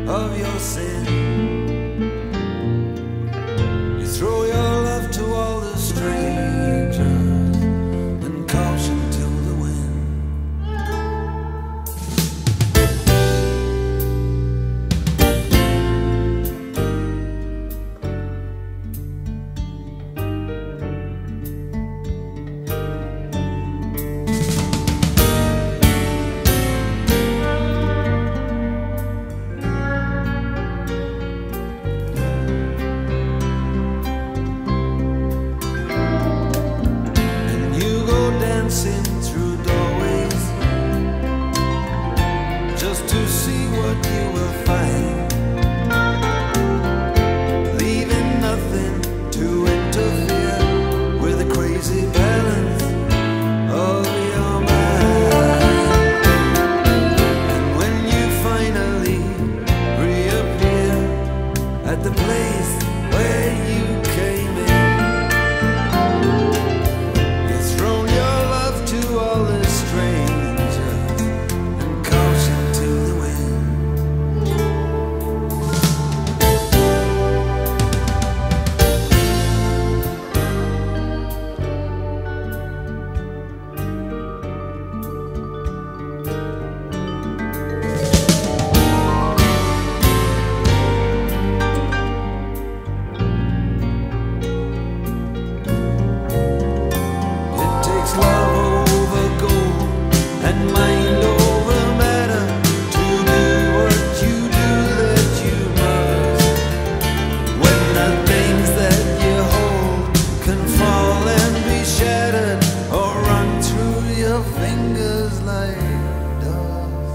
of your sin. You throw your love to all the strangers and caution to the wind. Dancing through doorways just to see what you will find, leaving nothing to interfere with the crazy balance of your mind. And when you finally reappear at the place where you came in, all the strangers and caution to the wind. It takes love and mind over matter to do what you do that you must. When the things that you hold can fall and be shattered or run through your fingers like dust.